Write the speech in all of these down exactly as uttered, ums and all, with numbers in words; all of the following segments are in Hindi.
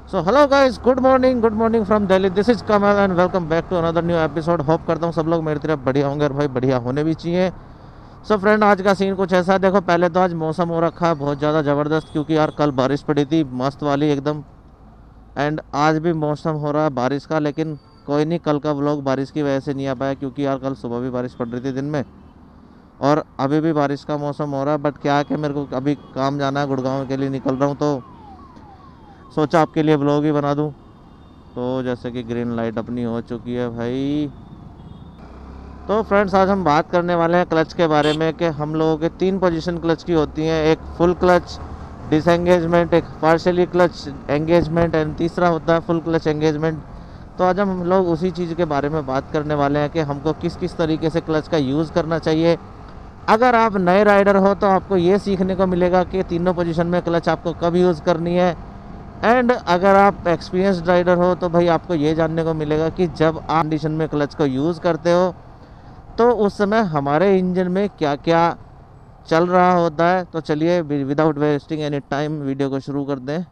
So hello guys, good morning good morning from Delhi. This is Kamal and welcome back to another new episode. Hope करता हूँ सब लोग मेरी तरफ बढ़िया होंगे और भाई बढ़िया होने भी चाहिए। सो so फ्रेंड, आज का सीन कुछ ऐसा है। देखो, पहले तो आज मौसम हो रखा है बहुत ज़्यादा ज़बरदस्त, क्योंकि यार कल बारिश पड़ी थी मस्त वाली एकदम। एंड आज भी मौसम हो रहा है बारिश का, लेकिन कोई नहीं, कल का व्लॉग बारिश की वजह से नहीं आ पाया, क्योंकि यार कल सुबह भी बारिश पड़ रही थी दिन में और अभी भी बारिश का मौसम हो रहा है। बट क्या है कि मेरे को अभी काम जाना है, गुड़गांव के लिए निकल रहा हूँ, तो सोचा आपके लिए व्लॉग ही बना दूँ। तो जैसे कि ग्रीन लाइट अपनी हो चुकी है भाई। तो फ्रेंड्स, आज हम बात करने वाले हैं क्लच के बारे में, कि हम लोगों के तीन पोजीशन क्लच की होती हैं। एक फुल क्लच डिसएंगेजमेंट, एक पार्शियली क्लच एंगेजमेंट एंड तीसरा होता है फुल क्लच एंगेजमेंट। तो आज हम लोग उसी चीज़ के बारे में बात करने वाले हैं कि हमको किस किस तरीके से क्लच का यूज़ करना चाहिए। अगर आप नए राइडर हो तो आपको ये सीखने को मिलेगा कि तीनों पोजीशन में क्लच आपको कब यूज़ करनी है। एंड अगर आप एक्सपीरियंस्ड राइडर हो तो भाई आपको ये जानने को मिलेगा कि जब आप कंडीशन में क्लच को यूज़ करते हो तो उस समय हमारे इंजन में क्या क्या चल रहा होता है। तो चलिए without wasting any time video को शुरू कर दें।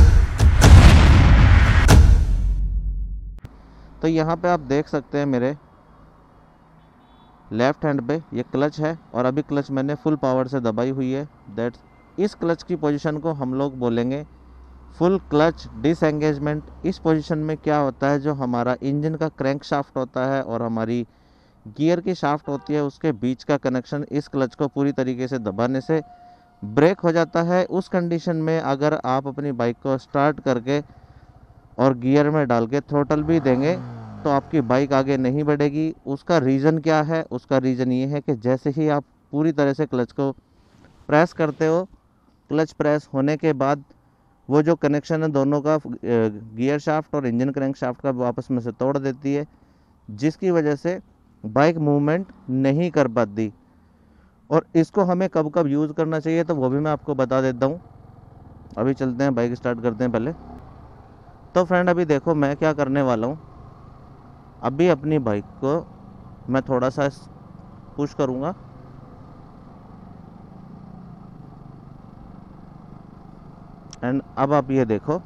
तो यहाँ पे आप देख सकते हैं मेरे लेफ्ट हैंड पे ये क्लच है और अभी क्लच मैंने फुल पावर से दबाई हुई है। दैट इस क्लच की पोजीशन को हम लोग बोलेंगे फुल क्लच डिसएंगेजमेंट। इस पोजीशन में क्या होता है, जो हमारा इंजन का क्रैंक शाफ्ट होता है और हमारी गियर की शाफ्ट होती है, उसके बीच का कनेक्शन इस क्लच को पूरी तरीके से दबाने से ब्रेक हो जाता है। उस कंडीशन में अगर आप अपनी बाइक को स्टार्ट करके और गियर में डाल के थ्रोटल भी देंगे तो आपकी बाइक आगे नहीं बढ़ेगी। उसका रीज़न क्या है? उसका रीज़न ये है कि जैसे ही आप पूरी तरह से क्लच को प्रेस करते हो, क्लच प्रेस होने के बाद वो जो कनेक्शन है दोनों का, गियर शाफ्ट और इंजन क्रैंक शाफ्ट का, वो आपस में से तोड़ देती है, जिसकी वजह से बाइक मूवमेंट नहीं कर पाती। और इसको हमें कब कब यूज़ करना चाहिए तो वो भी मैं आपको बता देता हूँ। अभी चलते हैं, बाइक स्टार्ट करते हैं पहले। तो फ्रेंड, अभी देखो मैं क्या करने वाला हूँ। अभी अपनी बाइक को मैं थोड़ा सा पुश करूँगा एंड अब आप ये देखो,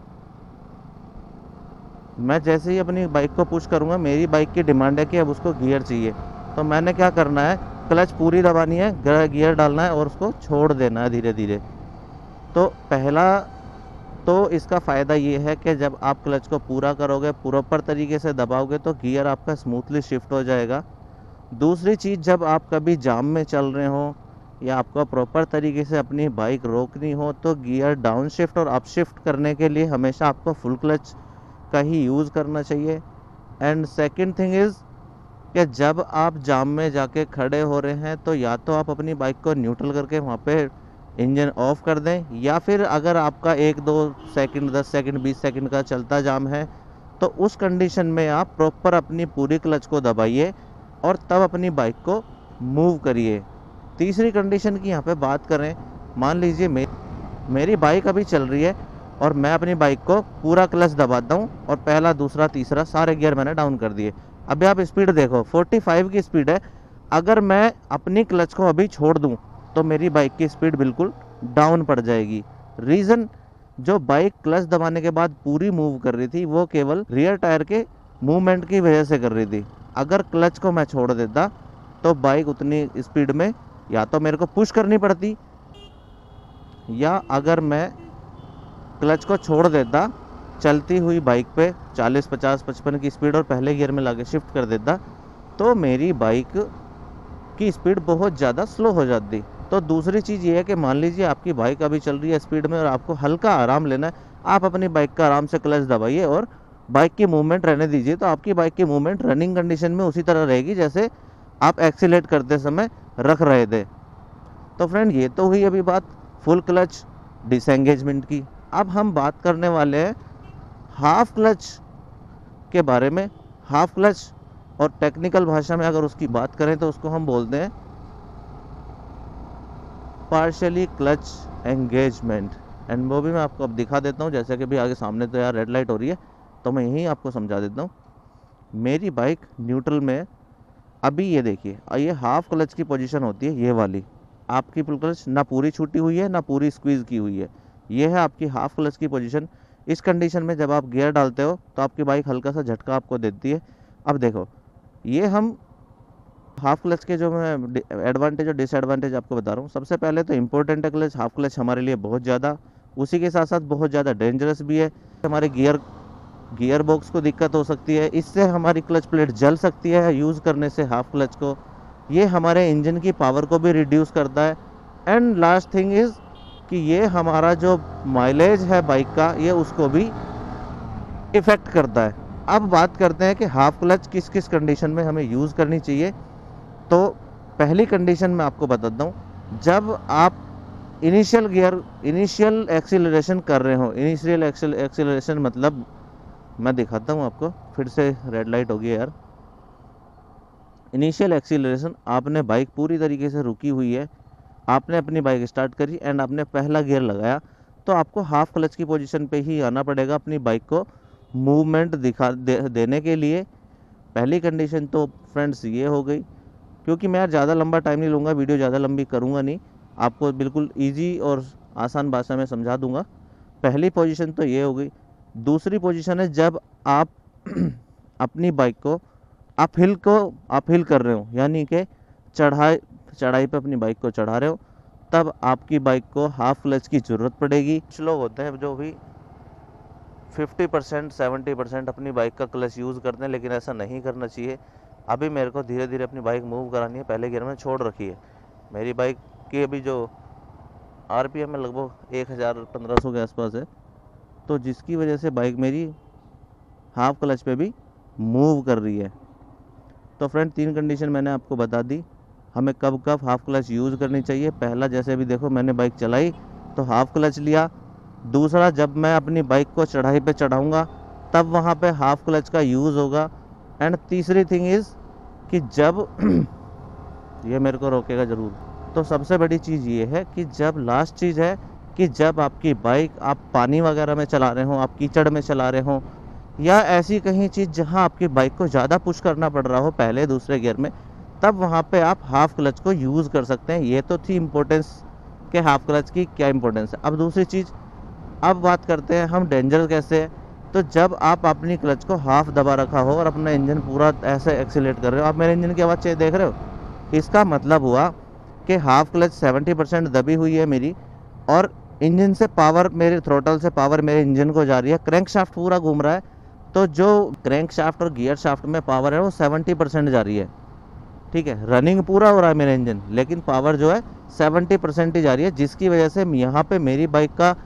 मैं जैसे ही अपनी बाइक को पुश करूँगा, मेरी बाइक की डिमांड है कि अब उसको गियर चाहिए। तो मैंने क्या करना है, क्लच पूरी दबानी है, गियर डालना है और उसको छोड़ देना है धीरे धीरे। तो पहला तो इसका फ़ायदा ये है कि जब आप क्लच को पूरा करोगे, प्रॉपर तरीके से दबाओगे, तो गियर आपका स्मूथली शिफ्ट हो जाएगा। दूसरी चीज़, जब आप कभी जाम में चल रहे हो या आपको प्रॉपर तरीके से अपनी बाइक रोकनी हो, तो गियर डाउन शिफ्ट और अप शिफ्ट करने के लिए हमेशा आपको फुल क्लच का ही यूज़ करना चाहिए। एंड सेकंड थिंग इज़ कि जब आप जाम में जाके खड़े हो रहे हैं तो या तो आप अपनी बाइक को न्यूट्रल करके वहाँ पे इंजन ऑफ कर दें, या फिर अगर आपका एक दो सेकंड, दस सेकंड, बीस सेकंड का चलता जाम है तो उस कंडीशन में आप प्रॉपर अपनी पूरी क्लच को दबाइए और तब अपनी बाइक को मूव करिए। तीसरी कंडीशन की यहाँ पे बात करें, मान लीजिए मे, मेरी बाइक अभी चल रही है और मैं अपनी बाइक को पूरा क्लच दबाता हूँ और पहला, दूसरा, तीसरा सारे गियर मैंने डाउन कर दिए। अभी आप स्पीड देखो, पैंतालीस की स्पीड है। अगर मैं अपनी क्लच को अभी छोड़ दूँ तो मेरी बाइक की स्पीड बिल्कुल डाउन पड़ जाएगी। रीज़न, जो बाइक क्लच दबाने के बाद पूरी मूव कर रही थी वो केवल रियर टायर के मूवमेंट की वजह से कर रही थी। अगर क्लच को मैं छोड़ देता तो बाइक उतनी स्पीड में या तो मेरे को पुश करनी पड़ती, या अगर मैं क्लच को छोड़ देता चलती हुई बाइक पे चालीस, पचास, पचपन की स्पीड और पहले गियर में लाके शिफ्ट कर देता, तो मेरी बाइक की स्पीड बहुत ज़्यादा स्लो हो जाती। तो दूसरी चीज़ ये है कि मान लीजिए आपकी बाइक अभी चल रही है स्पीड में और आपको हल्का आराम लेना है, आप अपनी बाइक का आराम से क्लच दबाइए और बाइक की मूवमेंट रहने दीजिए। तो आपकी बाइक की मूवमेंट रनिंग कंडीशन में उसी तरह रहेगी जैसे आप एक्सीलेट करते समय रख रहे थे। तो फ्रेंड, ये तो हुई अभी बात फुल क्लच डिसएंगेजमेंट की। अब हम बात करने वाले हैं हाफ क्लच के बारे में। हाफ क्लच, और टेक्निकल भाषा में अगर उसकी बात करें तो उसको हम बोलते हैं पार्शियली क्लच एंगेजमेंट। एंड वो भी मैं आपको अब दिखा देता हूँ, जैसे कि भी आगे सामने तो यार रेड लाइट हो रही है तो मैं यहीं आपको समझा देता हूँ। मेरी बाइक न्यूट्रल में, अभी ये देखिए, ये हाफ क्लच की पोजीशन होती है, ये वाली आपकी फुल क्लच ना पूरी छूटी हुई है ना पूरी स्क्वीज़ की हुई है, ये है आपकी हाफ क्लच की पोजीशन। इस कंडीशन में जब आप गियर डालते हो तो आपकी बाइक हल्का सा झटका आपको देती है। अब देखो, ये हम हाफ क्लच के जो मैं एडवांटेज और डिसएडवांटेज आपको बता रहा हूँ। सबसे पहले तो इम्पोर्टेंट है क्लच। हाफ क्लच हमारे लिए बहुत ज़्यादा, उसी के साथ साथ बहुत ज़्यादा डेंजरस भी है। हमारे गियर गियर बॉक्स को दिक्कत हो सकती है, इससे हमारी क्लच प्लेट जल सकती है यूज़ करने से हाफ क्लच को। ये हमारे इंजन की पावर को भी रिड्यूस करता है। एंड लास्ट थिंग इज़ कि ये हमारा जो माइलेज है बाइक का, ये उसको भी इफ़ेक्ट करता है। अब बात करते हैं कि हाफ क्लच किस किस कंडीशन में हमें यूज़ करनी चाहिए। तो पहली कंडीशन मैं आपको बताता हूँ, जब आप इनिशियल गियर इनिशियल एक्सीलरेशन कर रहे हो। इनिशियल एक्सीलरेशन मतलब मैं दिखाता हूँ आपको, फिर से रेड लाइट होगी यार। इनिशियल एक्सीलरेशन, आपने बाइक पूरी तरीके से रुकी हुई है, आपने अपनी बाइक स्टार्ट करी एंड आपने पहला गियर लगाया, तो आपको हाफ क्लच की पोजीशन पे ही आना पड़ेगा अपनी बाइक को मूवमेंट दिखा दे, देने के लिए। पहली कंडीशन तो फ्रेंड्स ये हो गई। क्योंकि मैं यार ज़्यादा लंबा टाइम नहीं लूँगा, वीडियो ज़्यादा लंबी करूँगा नहीं, आपको बिल्कुल ईजी और आसान भाषा में समझा दूँगा। पहली पोजीशन तो ये हो गई। दूसरी पोजीशन है जब आप अपनी बाइक को आप हिल को आप हिल कर रहे हो, यानी कि चढ़ाई चढ़ाई पे अपनी बाइक को चढ़ा रहे हो, तब आपकी बाइक को हाफ क्लच की ज़रूरत पड़ेगी। कुछ लोग होते हैं जो भी फिफ्टी परसेंट सेवेंटी परसेंट अपनी बाइक का क्लच यूज़ करते हैं, लेकिन ऐसा नहीं करना चाहिए। अभी मेरे को धीरे धीरे अपनी बाइक मूव करानी है। पहले गियर में छोड़ रखी है। मेरी बाइक की अभी जो आरपीएम में लगभग एक हज़ार पंद्रह सौ के आसपास है, तो जिसकी वजह से बाइक मेरी हाफ क्लच पे भी मूव कर रही है। तो फ्रेंड, तीन कंडीशन मैंने आपको बता दी, हमें कब कब हाफ क्लच यूज़ करनी चाहिए। पहला, जैसे अभी देखो मैंने बाइक चलाई तो हाफ क्लच लिया। दूसरा, जब मैं अपनी बाइक को चढ़ाई पे चढ़ाऊँगा तब वहाँ पे हाफ क्लच का यूज़ होगा। एंड तीसरी थिंग इज़ कि जब ये मेरे को रोकेगा ज़रूर। तो सबसे बड़ी चीज़ ये है कि जब लास्ट चीज़ है कि जब आपकी बाइक आप पानी वगैरह में चला रहे हो, आप कीचड़ में चला रहे हो, या ऐसी कहीं चीज़ जहां आपकी बाइक को ज़्यादा पुश करना पड़ रहा हो पहले दूसरे गियर में, तब वहां पे आप हाफ क्लच को यूज़ कर सकते हैं। ये तो थी इम्पोर्टेंस के हाफ क्लच की क्या इम्पोर्टेंस है। अब दूसरी चीज़, अब बात करते हैं हम डेंजर कैसे है। तो जब आप अपनी क्लच को हाफ दबा रखा हो और अपना इंजन पूरा ऐसे एक्सीलेट कर रहे हो, आप मेरे इंजन की आवाज़ देख रहे हो, इसका मतलब हुआ कि हाफ क्लच सेवेंटी परसेंट दबी हुई है मेरी, और इंजन से पावर, मेरे थ्रोटल से पावर मेरे इंजन को जा रही है। क्रैंक शाफ्ट पूरा घूम रहा है, तो जो क्रैंक शाफ्ट और गियर शाफ्ट में पावर है वो सेवेंटी परसेंट जा रही है। ठीक है, रनिंग पूरा हो रहा है मेरा इंजन, लेकिन पावर जो है सेवेंटी परसेंट ही जा रही है, जिसकी वजह से यहाँ पे मेरी बाइक का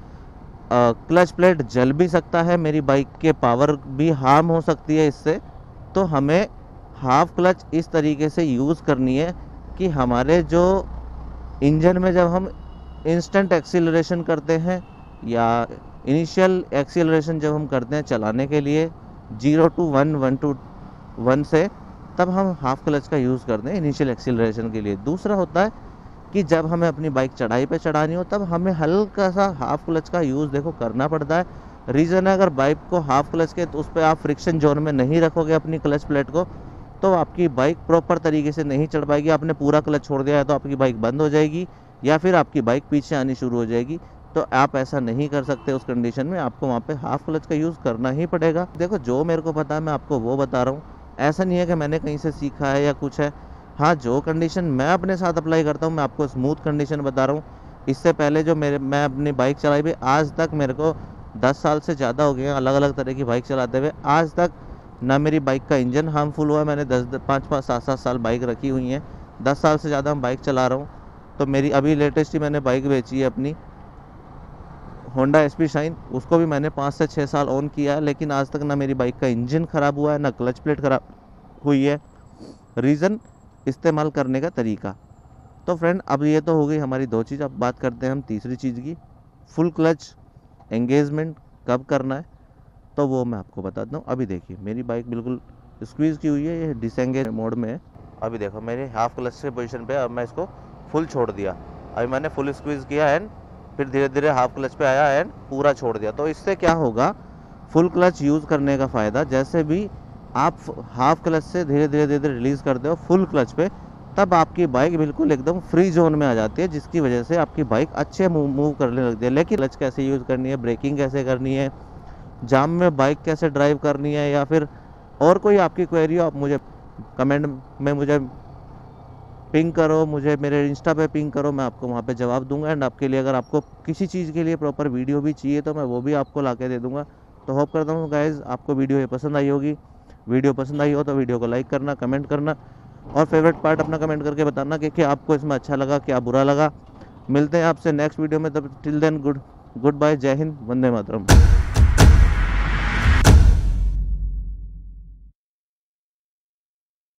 क्लच प्लेट जल भी सकता है, मेरी बाइक के पावर भी हार्म हो सकती है इससे। तो हमें हाफ क्लच इस तरीके से यूज़ करनी है कि हमारे जो इंजन में जब हम इंस्टेंट एक्सीलरेशन करते हैं या इनिशियल एक्सीलरेशन जब हम करते हैं चलाने के लिए zero to one one to one से, तब हम हाफ क्लच का यूज़ करते हैं इनिशियल एक्सीलरेशन के लिए। दूसरा होता है कि जब हमें अपनी बाइक चढ़ाई पे चढ़ानी हो, तब हमें हल्का सा हाफ क्लच का यूज़ देखो करना पड़ता है। रीज़न है, अगर बाइक को हाफ क्लच के तो उस पर आप फ्रिक्शन जोन में नहीं रखोगे अपनी क्लच प्लेट को, तो आपकी बाइक प्रॉपर तरीके से नहीं चढ़ पाएगी। आपने पूरा क्लच छोड़ दिया है तो आपकी बाइक बंद हो जाएगी, या फिर आपकी बाइक पीछे आनी शुरू हो जाएगी। तो आप ऐसा नहीं कर सकते। उस कंडीशन में आपको वहाँ पे हाफ क्लच का यूज़ करना ही पड़ेगा। देखो, जो मेरे को पता है मैं आपको वो बता रहा हूँ, ऐसा नहीं है कि मैंने कहीं से सीखा है या कुछ है। हाँ, जो कंडीशन मैं अपने साथ अप्लाई करता हूँ, मैं आपको स्मूथ कंडीशन बता रहा हूँ। इससे पहले जो मेरे मैं अपनी बाइक चलाई हुई, आज तक मेरे को दस साल से ज़्यादा हो गए हैं अलग अलग तरह की बाइक चलाते हुए, आज तक ना मेरी बाइक का इंजन हार्मफुल हुआ है। मैंने दस पाँच पाँच सात सात साल बाइक रखी हुई हैं, दस साल से ज़्यादा मैं बाइक चला रहा हूँ। तो मेरी अभी लेटेस्ट ही मैंने बाइक बेची है अपनी होंडा एस पी शाइन, उसको भी मैंने पाँच से छः साल ऑन किया है, लेकिन आज तक ना मेरी बाइक का इंजन ख़राब हुआ है, ना क्लच प्लेट ख़राब हुई है। रीज़न इस्तेमाल करने का तरीका। तो फ्रेंड, अब ये तो हो गई हमारी दो चीज़। अब बात करते हैं हम तीसरी चीज़ की, फुल क्लच एंगेजमेंट कब करना है। तो वो मैं आपको बताता हूँ। अभी देखिए, मेरी बाइक बिल्कुल स्क्वीज़ की हुई है, ये डिसएंगेज मोड में है। अभी देखो, मेरे हाफ क्लच से पोजीशन पे अब मैं इसको फुल छोड़ दिया। अभी मैंने फुल स्क्वीज़ किया एंड फिर धीरे धीरे हाफ क्लच पे आया एंड पूरा छोड़ दिया। तो इससे क्या होगा, फुल क्लच यूज़ करने का फ़ायदा, जैसे भी आप हाफ क्लच से धीरे धीरे धीरे धीरे रिलीज़ करते हो फुल क्लच पे, तब आपकी बाइक बिल्कुल एकदम फ्री जोन में आ जाती है, जिसकी वजह से आपकी बाइक अच्छे मूव मूव करने लगती है। लेकिन क्लच कैसे यूज़ करनी है, ब्रेकिंग कैसे करनी है, जाम में बाइक कैसे ड्राइव करनी है, या फिर और कोई आपकी क्वेरी हो, आप मुझे कमेंट में मुझे पिंग करो, मुझे मेरे इंस्टा पे पिंग करो, मैं आपको वहाँ पे जवाब दूंगा। एंड आपके लिए अगर आपको किसी चीज़ के लिए प्रॉपर वीडियो भी चाहिए तो मैं वो भी आपको ला के दे दूँगा। तो होप करता हूँ गाइज़ आपको वीडियो ये पसंद आई होगी। वीडियो पसंद आई हो तो वीडियो को लाइक करना, कमेंट करना, और फेवरेट पार्ट अपना कमेंट करके बताना कि, कि आपको इसमें अच्छा लगा, क्या बुरा लगा। मिलते हैं आपसे नेक्स्ट वीडियो में, तब till then good good bye, Jai Hind, Vande Mataram.